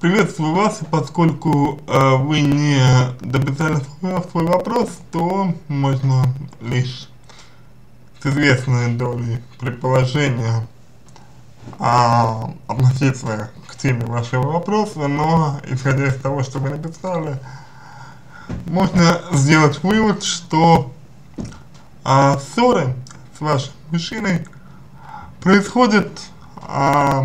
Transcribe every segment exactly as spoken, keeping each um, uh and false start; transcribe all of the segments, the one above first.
Приветствую вас, поскольку э, вы не дописали свой, свой вопрос, то можно лишь с известной долей предположения а, относиться к теме вашего вопроса, но исходя из того, что вы написали, можно сделать вывод, что а, ссоры с вашим мужчиной происходят а,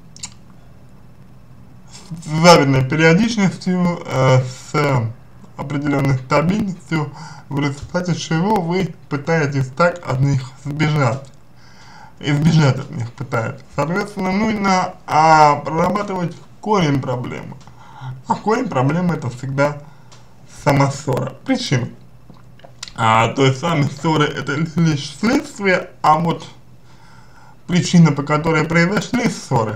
с завидной периодичностью, э, с определенной стабильностью, в результате чего вы пытаетесь так от них сбежать, избежать от них пытаетесь. Соответственно, нужно а, прорабатывать корень проблемы. А корень проблемы — это всегда сама ссора, причина. А, то есть сами ссоры — это лишь следствие, а вот причина, по которой произошли ссоры,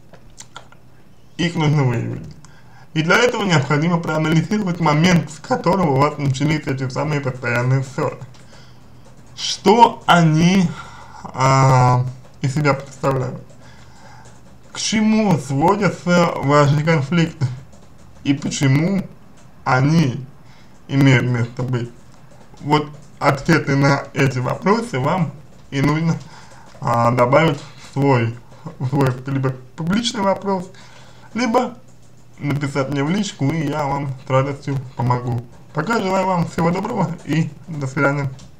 их нужно выявить. И для этого необходимо проанализировать момент, с которого у вас начались эти самые постоянные ссоры. Что они а, из себя представляют? К чему сводятся ваши конфликты? И почему они имеют место быть? Вот ответы на эти вопросы вам и нужно а, добавить в свой, в свой либо публичный вопрос, либо написать мне в личку, и я вам с радостью помогу. Пока желаю вам всего доброго и до свидания.